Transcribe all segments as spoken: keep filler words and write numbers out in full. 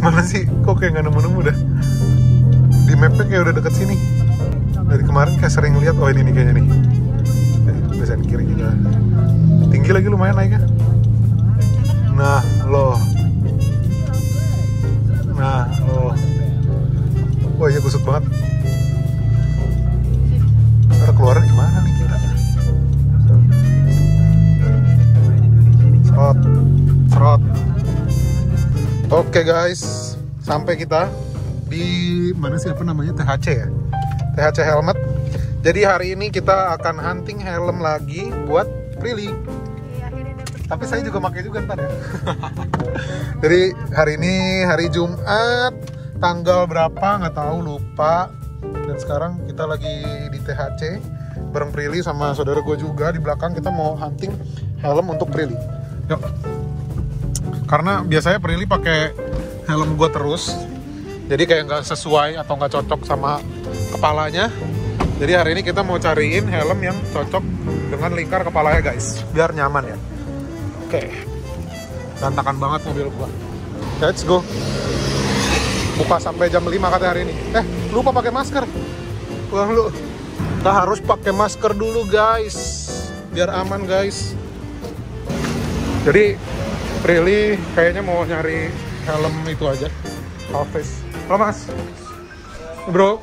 Mana sih? Kok kayak nggak nemu-nemu dah. Di mapnya kayak udah deket sini. Dari kemarin kayak sering lihat. Oh ini nih kayaknya nih. Eh, besan kiri juga. Tinggi lagi lumayan naiknya. Nah loh. Nah loh. Wah iya busuk banget. Ntar keluar gimana nih kita? Serot, serot. Oke guys, sampai kita di mana sih, apa namanya, T H C ya? T H C Helmet. Jadi hari ini kita akan hunting helm lagi buat Prilly. Tapi saya juga pakai juga ntar ya. Jadi hari ini hari Jumat, tanggal berapa nggak tahu, lupa. Dan sekarang kita lagi di T H C bareng Prilly sama saudara gue juga. Di belakang kita mau hunting helm untuk Prilly. Yuk. Karena biasanya Prilly pakai helm gue terus, jadi kayak nggak sesuai atau nggak cocok sama kepalanya. Jadi hari ini kita mau cariin helm yang cocok dengan lingkar kepalanya guys, biar nyaman ya. Oke, berantakan banget mobil gua. Let's go. Buka sampai jam lima katanya hari ini. Eh, lupa pakai masker. Pulang lu. Kita harus pakai masker dulu guys, biar aman guys. Jadi Prilly kayaknya mau nyari helm itu aja, half face. Halo mas, bro.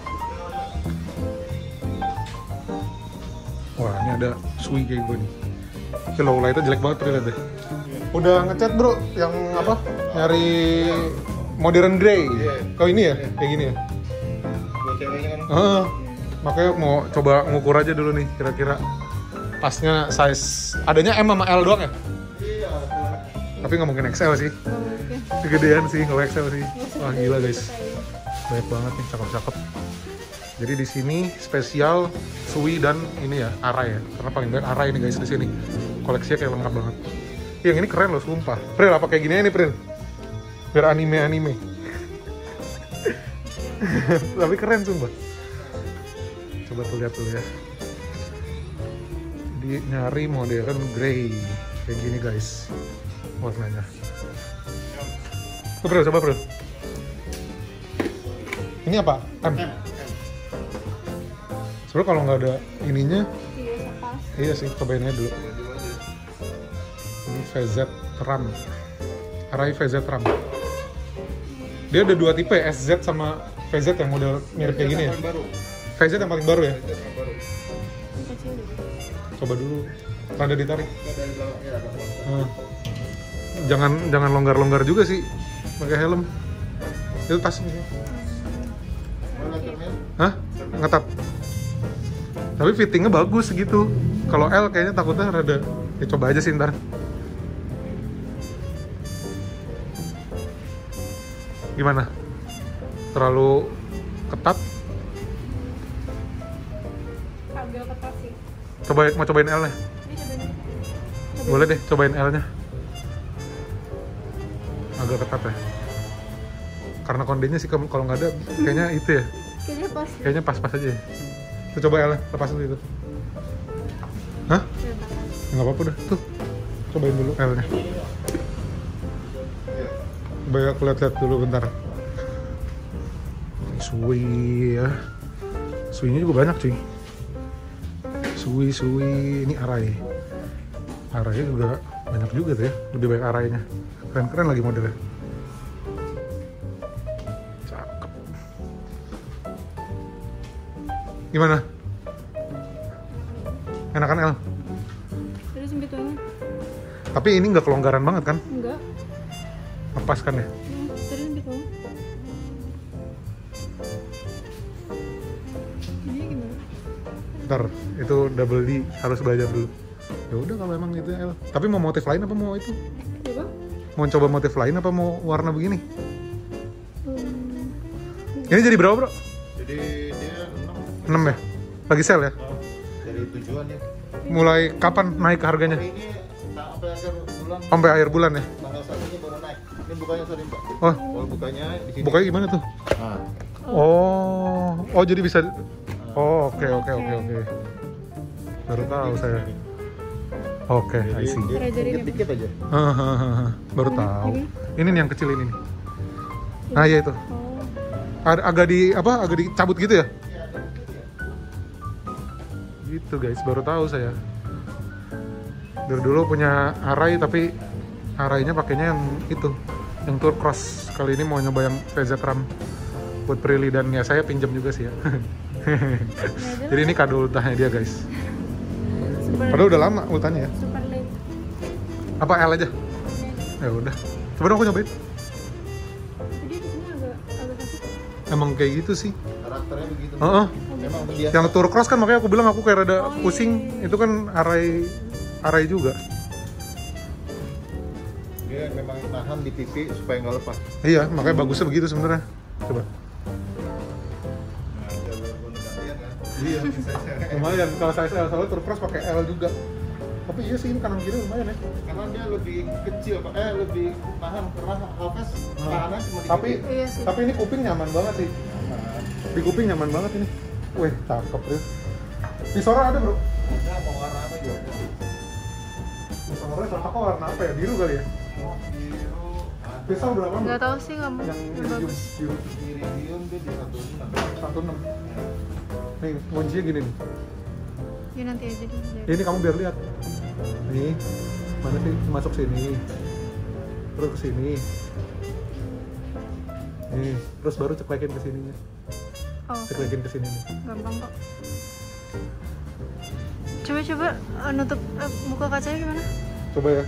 Wah ini ada Sui kayak gue nih. Si low light itu jelek banget Prilly deh. Udah ngechat bro, yang apa? Nyari modern grey. Kau ini ya, kayak gini ya. Buat ceweknya kan. Uh, makanya mau coba ngukur aja dulu nih, kira-kira pasnya size. Adanya M sama L doang ya? Tapi nggak mungkin X L sih, kegedean sih kalau X L sih. Wah gila guys, banyak banget nih, cakep-cakep. Jadi di sini spesial Sui dan ini ya Arai ya, karena paling banyak Arai ini guys di sini. Koleksinya kayak lengkap banget. Yang ini keren loh, sumpah. Pril apa kayak gini nih Pril? Biar anime-anime. Tapi keren sumpah. Coba tuh lihat dulu ya. Di nyari modern grey kayak gini guys. Warnanya. Tuh bro, coba bro. Ini apa? M. Sebenernya kalau nggak ada ininya, iya sih, cobain aja dulu. Ini V Z RAM, Arai V Z RAM. Dia ada dua tipe, S Z sama V Z yang model mirip kayak gini ya. V Z yang paling baru ya. Coba dulu, rada ditarik. Hmm. Jangan jangan longgar-longgar juga sih pakai helm. Itu tas. Hah? Ngetat. Tapi fittingnya bagus gitu. Kalau L kayaknya takutnya rada. Ya coba aja sih ntar. Gimana? Terlalu ketat? Agak ketat sih. Coba mau cobain L-nya. Boleh deh, cobain L-nya. Agak ketat ya. Karena kondenya sih kalau nggak ada kayaknya itu ya. Kayaknya pas. Kayaknya pas-pas aja ya. Tuh coba L, lepas dulu itu. Hah? Nggak apa-apa dah. Tuh. Cobain dulu L-nya. Coba aku lihat-lihat dulu bentar. Sui ya. Suinya juga banyak cuy. Sui, Sui. Ini Arai. Arainya juga banyak juga tuh ya. Lebih banyak Arainya. Keren-keren lagi modelnya. Cakep. Gimana? Enakan L? Jadi sempit banget. Tapi ini nggak kelonggaran banget kan? Enggak. Pas kan ya? Hmm, tadi sempit banget. Ini gimana? Ntar, itu double D, harus belajar dulu. Ya udah kalau emang itu L. Tapi mau motif lain apa mau itu? Coba. Mau coba motif lain apa mau warna begini? Hmm. Ini jadi berapa bro? Jadi dia enam ya? Lagi sale ya? dari tujuan ya. Mulai kapan naik harganya? Hari ini sampai akhir bulan. Sampai akhir bulan ya? Tanggal satu ini baru naik. Ini bukanya sorry mbak. Oh, Kalau bukanya di sini. bukanya gimana tuh? Nah, Oh, oh jadi bisa. Oh, oke oke oke oke. Baru tahu saya. Oke, I see. dia Jari-jarinya. dikit-dikit aja. Hahaha, baru tahu. Ini nih yang kecil ini nih. Nah ya itu. Oh. Ag- agak di apa? Agak dicabut gitu ya? Gitu guys, baru tahu saya. Dari dulu punya Arai tapi Arainya pakainya yang itu, yang Tour Cross. Kali ini mau nyoba yang V Z Ram buat Prilly dan ya saya pinjam juga sih ya. Jadi ini kado ultahnya dia guys. Super, Padahal udah lama ultahnya ya. super late. Apa L aja? Ya udah. Coba dong aku nyobain. Jadi di sini agak agak sakit. Emang kayak gitu sih. Karakternya begitu. Heeh. Memang biasa. Yang Tour Cross kan makanya aku bilang aku kayak rada Oh, iya. pusing. Itu kan Arai Arai juga. Dia memang nahan di pipi supaya nggak lepas. Iya, makanya bagusnya begitu sebenarnya. Coba. Nah, jalur gunung gantian kan. Iya, lumayan. Kalau saya selalu Tour Cross pakai L juga. Tapi iya sih ini kanan kiri lumayan ya. Karena dia lebih kecil, Pak. Eh, lebih nahan karena Halves nahannya cuma di Tapi pipi. Iya sih. tapi ini kuping nyaman banget sih. Nah, Di kuping nyaman banget ini. Wih, cakep ya. Visornya ada, Bro. ada mau warna apa juga? Visornya sama warna apa ya? Biru kali ya? Oh, biru. Visor berapa, Bro? Nggak tahu sih kamu. Yang Yang biru. bagus. biru. Iridium dia di satu enam. satu enam. Nih, kuncinya gini nih. Ya nanti aja deh. Ini kamu biar lihat. Nih, mana sih? Masuk sini. Terus ke sini. Nih, terus baru ceklekin ke sininya. Oh, Ceklekin ke sini nih. gampang kok. Coba coba eh, nutup eh, buka kacanya gimana? Coba ya.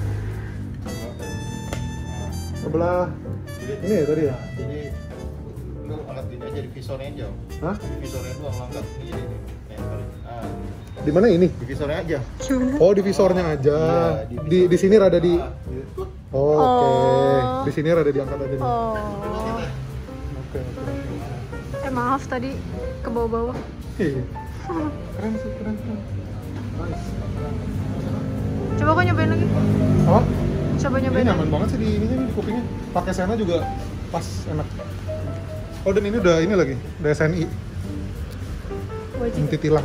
Sebelah ini ya tadi ya? Jadi lu angkat gini aja di visornya aja. Hah? Di visornya doang lu angkat ini ini. Nempel. Ah, Di mana ini? di visornya aja. Gimana? Oh, di visornya aja. Iya, Di visor. di sini rada di. Ah, gitu. Oh, oke. Oh. Di sini rada diangkat aja nih. Oh. Oke, oke. oke. Eh maaf tadi ke bawah-bawah. Iya. Keren sih, keren, keren. Nice. Coba kau nyobain lagi. Oh, Coba ini nyobain lagi. nyaman banget sih di ininya nih, di kupingnya. Pakai Sena juga pas enak. Oh, dan ini udah ini lagi, udah S N I, Wajib. inti tilang.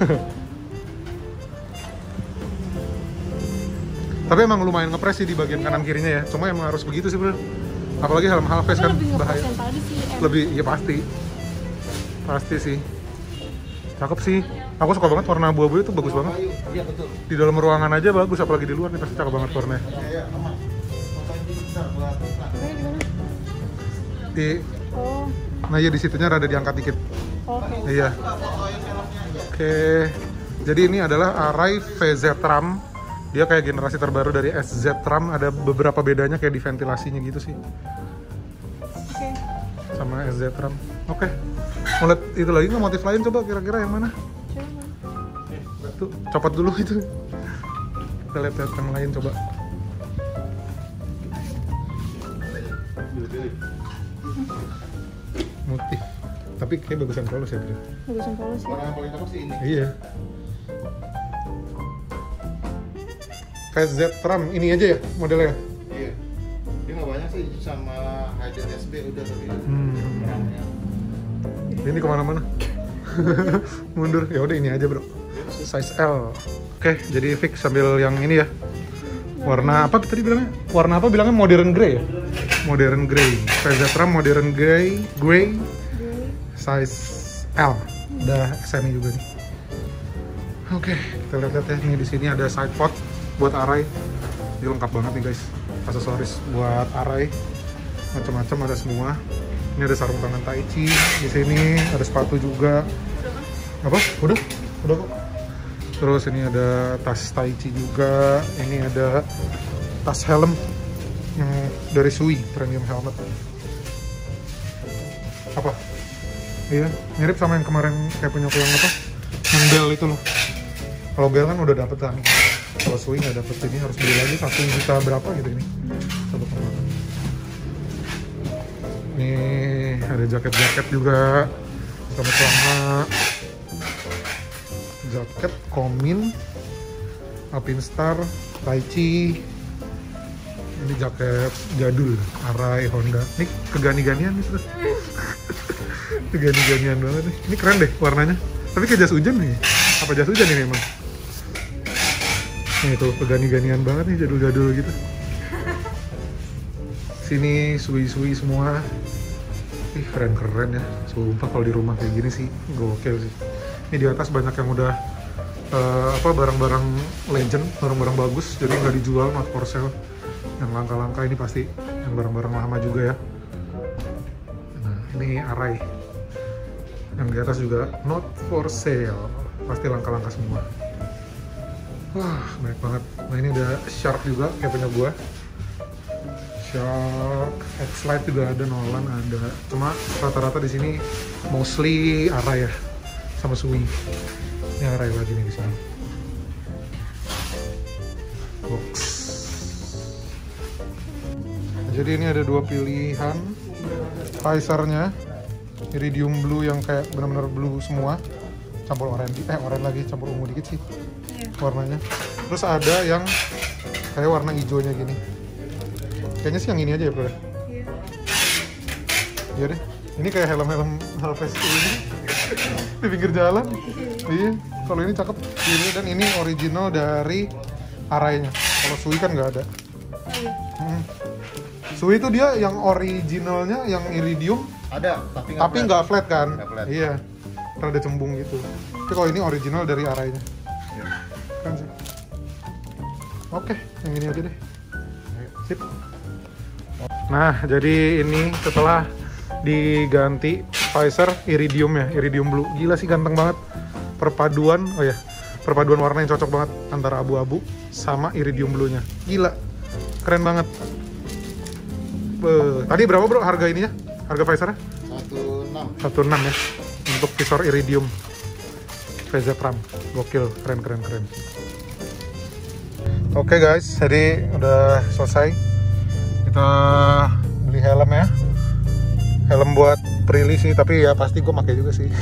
Tapi emang lumayan ngepres sih di bagian kanan kirinya ya. Cuma emang harus begitu sih, Bro. Apalagi helm Halves kan Lebih bahaya. ngepas yang tadi sih. em. Lebih, ya pasti. Pasti sih. Cakep sih. Aku suka banget warna abu-abu itu, bagus banget. Kayu. Iya betul. Di dalam ruangan aja bagus, apalagi di luar nih pasti cakep banget warnanya. Ya ya aman. Fotoin dulu besar buat nah. Ini gimana? Di, Oh. nah iya di situnya rada diangkat dikit. Oke. Iya. Fotoin velgnya aja. Oke. Jadi ini adalah Arai V Z Ram. Dia kayak generasi terbaru dari S Z Ram. Ada beberapa bedanya kayak di ventilasinya gitu sih. Oke. Sama S Z Ram. Oke. Mau lihat itu lagi nggak, motif lain coba kira-kira yang mana? Coba. Tuh, copot dulu itu. Kita lihat-lihat yang lain coba. Pilih-pilih. Motif. Tapi kayak bagusan polos ya, Bro. Bagusan polos sih. Warna yang paling cakep sih ini. Iya. V Z Ram ini aja ya modelnya. Iya. Dia nggak banyak sih sama Hydra S B udah tapi Hmm. terangnya. Ini kemana-mana. Mundur. Ya udah ini aja, Bro. Size L. Oke, jadi fix sambil yang ini ya. Warna apa tadi bilangnya? Warna apa bilangnya? Modern grey ya? Modern grey. V Z Ram modern grey, grey, size L. Udah S N I juga nih. Oke, kita lihat-lihat ya. Nih di sini ada side pod buat Arai. Ini lengkap banget nih guys. Aksesoris buat Arai. Macam-macam ada semua. Ini ada sarung tangan Tai Chi di sini, ada sepatu juga. Apa? Udah? Udah kok. Terus ini ada tas Tai Chi juga. Ini ada tas helm yang dari Sui premium helmet. Apa? Iya, mirip sama yang kemarin kayak punya aku yang apa? Yang Bell itu loh. Kalau Bell kan udah dapet kan. Kalau Sui nggak dapet, ini harus beli lagi satu juta berapa gitu ini. Satu koma. Nih ada jaket-jaket juga sama celana, jaket Komin, Alpinstar, Tai Chi. Ini jaket jadul Arai Honda. Ini kegani-ganian nih terus. Kegani-ganian banget nih. Ini keren deh warnanya. Tapi kayak jas hujan nih. Apa jas hujan ini emang? Nih tuh kegani-ganian banget nih, jadul-jadul gitu. Sini sui-sui semua. Ih, keren-keren ya. Sumpah kalau di rumah kayak gini sih gokil sih. Ini di atas banyak yang udah uh, apa barang-barang legend, barang-barang bagus, jadi nggak dijual, not for sale. Yang langka-langka ini pasti yang barang-barang lama juga ya. Nah, ini Arai. Yang di atas juga not for sale, pasti langka-langka semua. Wah, banyak banget. Nah, ini ada Shark juga kayak punya gua. Shark, X-Lite juga ada, Nolan ada. Cuma rata-rata di sini mostly Arai ya, sama Sui. Ini Arai lagi nih di sini. Box. Jadi ini ada dua pilihan Pfizer-nya, Iridium Blue yang kayak benar-benar blue semua, campur oranye, eh oranye lagi, campur ungu dikit sih warnanya. Terus ada yang kayak warna hijaunya gini. Kayaknya sih yang ini aja ya bro. Iya. Iya deh. Ini kayak helm-helm Hellfest ini di pinggir jalan. Iya. Kalau ini cakep. Ini dan ini original dari Arainya. Kalau Sui kan nggak ada. Hmm. Sui itu dia yang originalnya yang Iridium. Ada, tapi nggak tapi nggak flat. flat kan? Nggak flat. Iya. Rada cembung gitu. Tapi kalau ini original dari Arainya. Iya. Kan sih. Oke, yang ini aja deh. Sip. Nah, jadi ini setelah diganti Pfizer Iridium ya, Iridium Blue. Gila sih, ganteng banget. Perpaduan, oh ya, perpaduan warna yang cocok banget antara abu-abu sama Iridium Blue-nya. Gila, keren banget. Be, tadi berapa bro harga ininya? Harga Pfizer-nya? satu enam ya, untuk visor Iridium V Z Pram. Gokil, keren keren keren. Oke okay guys, jadi udah selesai. Kita beli helm ya. Helm buat Prilly sih, tapi ya pasti gue pakai juga sih.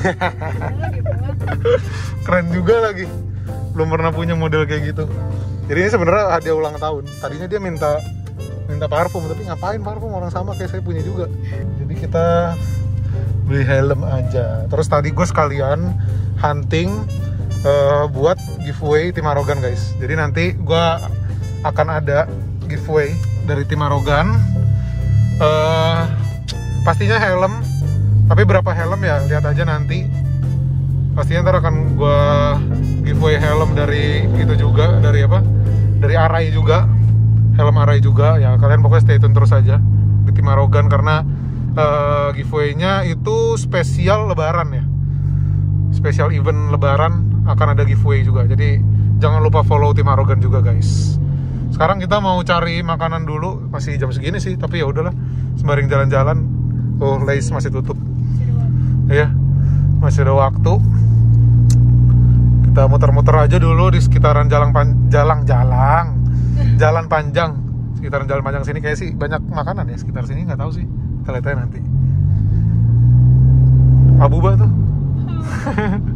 Keren juga lagi. Belum pernah punya model kayak gitu. Jadi ini sebenarnya hadiah ulang tahun. Tadinya dia minta minta parfum, tapi ngapain parfum, orang sama kayak saya punya juga. Jadi kita beli helm aja. Terus tadi gue sekalian hunting uh, buat giveaway tim Arogan guys. Jadi nanti gue akan ada giveaway dari tim Arogan. Uh, pastinya helm. Tapi berapa helm ya lihat aja nanti. Pastinya ntar akan gue giveaway helm dari itu juga, dari apa? Dari Arai juga. Helm Arai juga. Ya kalian pokoknya stay tune terus aja di tim Arogan karena uh, giveaway-nya itu spesial lebaran ya. Spesial event lebaran akan ada giveaway juga. Jadi jangan lupa follow tim Arogan juga guys. Sekarang kita mau cari makanan dulu. Masih jam segini sih, tapi ya udahlah. Sembari jalan-jalan. Oh, Lays masih tutup. Iya. Masih ada waktu. Kita muter-muter aja dulu di sekitaran jalan pan jalan jalan jalan panjang. Sekitaran jalan panjang sini kayak sih banyak makanan ya sekitar sini, nggak tahu sih. Kita lihat aja nanti. Abuba tuh.